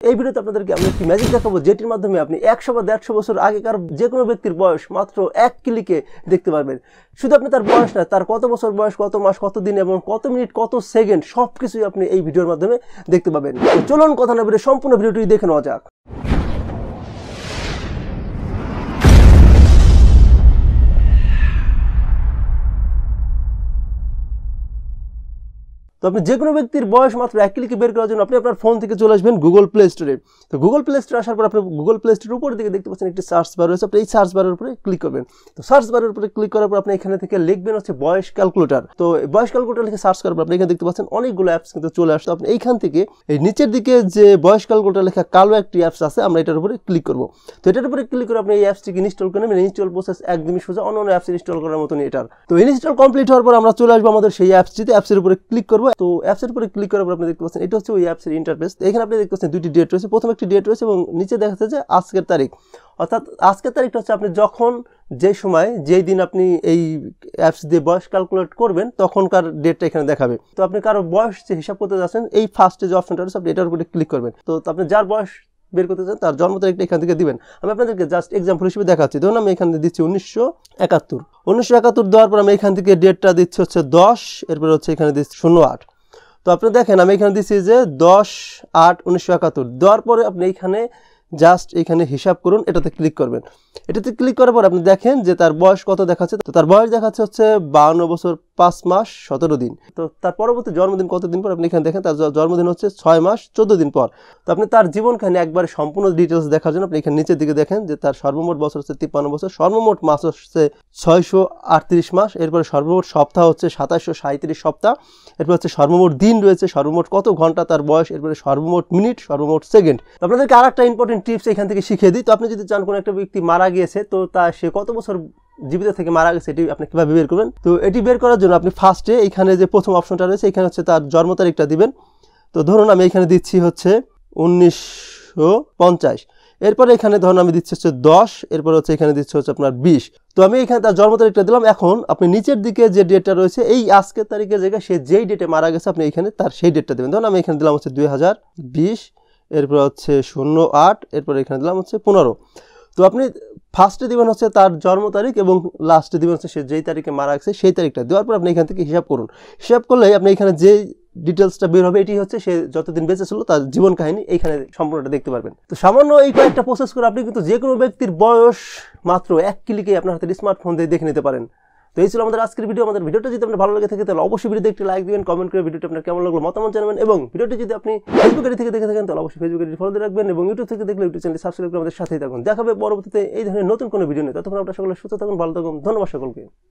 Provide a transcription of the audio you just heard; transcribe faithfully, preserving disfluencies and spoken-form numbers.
এই ভিডিওতে আপনাদেরকে আমি একটি ম্যাজিক দেখাবো যেটির মাধ্যমে আপনি একশো বা দেড়শো বছর আগেকার যে কোনো ব্যক্তির বয়স মাত্র এক ক্লিকে দেখতে পারবেন। শুধু আপনি তার বয়স না, তার কত বছর বয়স, কত মাস, কত দিন এবং কত মিনিট, কত সেকেন্ড সব কিছুই আপনি এই ভিডিওর মাধ্যমে দেখতে পাবেন। চলুন কথা না বলে সম্পূর্ণ ভিডিওটি দেখে নেওয়া যাক। তো আপনি যে কোনো ব্যক্তির বয়স মাত্র এক ক্লিকে বের করার জন্য আপনি আপনার ফোন থেকে চলে আসবেন গুগল প্লে স্টোরে। তো গুগল প্লে স্টোরে আসার পর আপনি গুগল প্লে স্টোরের উপর দিকে দেখতে পাচ্ছেন একটি সার্চ বার রয়েছে, আপনি এই সার্চ বারের উপরে ক্লিক করবেন। তো সার্চ বারের উপরে ক্লিক করার পর আপনি এখানে থেকে লিখবেন হচ্ছে বয়স ক্যালকুলেটর। তো বয়স ক্যালকুলেটর লিখে সার্চ করার পর আপনি এখানে দেখতে পাচ্ছেন অনেকগুলো অ্যাপস কিন্তু চলে আসছে। আপনি এইখান থেকে এই নিচের দিকে যে বয়স ক্যালকুলেটর লেখা কালো একটি অ্যাপস আছে, আমরা এটার উপরে ক্লিক করব। তো এটার উপরে ক্লিক করে আপনি এই অ্যাপসটিকে ইনস্টল করে নেবেন। ইনস্টল প্রসেস একদমই সোজা, অন্য অন্য অ্যাপস ইনস্টল করার মতনই এটার। তো ইনস্টল কমপ্লিট হওয়ার পর আমরা চলে আসবো আমাদের সেই অ্যাপসটিতে। অ্যাপসের উপরে ক্লিক করবো। তো অ্যাপসের উপরে ক্লিক করার পর আপনি দেখতে পাচ্ছেন এটা হচ্ছে ওই অ্যাপসের ইন্টারফেস। এখানে আপনি দেখতে পাচ্ছেন দুইটি ডেট রয়েছে, প্রথম একটি ডেট রয়েছে এবং নিচে দেখা যাচ্ছে যে আজকের তারিখ। অর্থাৎ আজকের তারিখটা হচ্ছে আপনি যখন যে সময় যেই দিন আপনি এই অ্যাপস দিয়ে বয়স ক্যালকুলেট করবেন তখনকার ডেটটা এখানে দেখাবে। তো আপনি কারো বয়স যে হিসাব করতে যাচ্ছেন এই ফার্স্টে যে অপশনটা রয়েছে আপনি এটার উপরে ক্লিক করবেন। তো আপনি যার বয়স বের করতে চান তার জন্ম তারিখটা এখান থেকে দিবেন। আমি আপনাদেরকে জাস্ট এক্সাম্পল হিসেবে দেখাচ্ছি। ধরুন আমি এখানে দিচ্ছি উনিশশো একাত্তর উনিশশো একাত্তর দেওয়ার পর আমি এখান থেকে ডেটটা দিচ্ছি হচ্ছে দশ, এরপর হচ্ছে এখানে দিচ্ছি শূন্য আট। তো আপনি দেখেন আমি এখানে দিচ্ছি যে দশ আট উনিশশো একাত্তর দেওয়ার পরে আপনি এইখানে জাস্ট এখানে হিসাব করুন, এটাতে ক্লিক করবেন। এটাতে ক্লিক করার পর আপনি দেখেন যে তার বয়স কত দেখাচ্ছে। তো তার বয়স দেখাচ্ছে হচ্ছে বাউন্ন বছর পাঁচ মাস সতেরো দিন। তো তার পরবর্তী জন্মদিন কতদিন পর আপনি এখানে দেখেন তার জন্মদিন হচ্ছে ছয় মাস চোদ্দ দিন পর। তো আপনি তার জীবনখানে একবার সম্পূর্ণ ডিটেলস দেখার জন্য আপনি এখানে নিচের দিকে দেখেন যে তার সর্বমোট বছর হচ্ছে তিপ্পান্ন বছর, সর্বমোট মাস হচ্ছে ছয়শো আটত্রিশ মাস, এরপরে সর্বমোট সপ্তাহ হচ্ছে সাতাশশো সাঁত্রিশ সপ্তাহ, এরপর হচ্ছে সর্বমোট দিন রয়েছে, সর্বমোট কত ঘন্টা তার বয়স, এরপরে সর্বমোট মিনিট, সর্বমোট সেকেন্ড। আপনাদেরকে আর একটা ইম্পর্টেন্ট টিপস এখান থেকে শিখিয়ে দিই। তো আপনি যদি চান কোনো একটা ব্যক্তি মারা গিয়েছে তো তা সে কত বছর জীবিত থেকে মারা গেছে এটি আপনি কিভাবে বের করবেন। তো এটি বের করার জন্য আপনি ফার্স্টে এখানে যে প্রথম অপশনটা রয়েছে এখানে হচ্ছে তার জন্ম তারিখটা দিবেন। তো ধরুন আমি এখানে দিচ্ছি হচ্ছে উনিশশো পঞ্চাশ, এরপরে এখানে ধরুন আমি দিচ্ছি হচ্ছে দশ, এরপর হচ্ছে এখানে দিচ্ছি হচ্ছে আপনার বিশ। তো আমি এখানে তার জন্ম তারিখটা দিলাম। এখন আপনি নিচের দিকে যে ডেটটা রয়েছে এই আজকের তারিখের জায়গায় সে যেই ডেটে মারা গেছে আপনি এখানে তার সেই ডেটটা দেবেন। ধরুন আমি এখানে দিলাম হচ্ছে দুই হাজার বিশ, এরপর হচ্ছে শূন্য আট, এরপর এখানে দিলাম হচ্ছে পনেরো। তো আপনি ফার্স্টে দিবেন হচ্ছে তার জন্ম তারিখ এবং লাস্টে দিবেন হচ্ছে সে যেই তারিখে মারা গেছে সেই তারিখটা দেওয়ার পর আপনি এখান থেকে হিসাব করুন। হিসাব করলে আপনি এখানে যে ডিটেলসটা বের হবে এটি হচ্ছে সে যতদিন বেঁচে ছিল তার জীবন কাহিনী এইখানে সম্পূর্ণটা দেখতে পারবেন। তো সামান্য এই কয়েকটা প্রসেস করে আপনি কিন্তু যে কোনো ব্যক্তির বয়স মাত্র এক ক্লিকে আপনার হাতে স্মার্টফোন দিয়ে দেখে নিতে পারেন। তো এই ছিল আমাদের আজকের ভিডিও। আমাদের ভিডিওটা যদি আপনার ভালো লাগে থাকে তাহলে অবশ্যই ভিডিওতে একটি লাইক দিবেন, কমেন্ট করে ভিডিওটা আপনার কেমন লাগলো মতামত জানাবেন এবং ভিডিওটি যদি আপনি ফেসবুক থেকে দেখে থাকেন তাহলে অবশ্যই ফেসবুক ফলো দিয়ে রাখবেন এবং ইউটিউব থেকে দেখলে ইউটিউব চ্যানেল সাবস্ক্রাইব করে আমাদের সাথেই থাকুন। দেখাবে পরবর্তীতে এই ধরনের নতুন কোনো ভিডিও নিয়ে। ততক্ষণ আপনারা সকলে সুস্থ থাকুন, ভালো থাকুন। ধন্যবাদ সকলকে।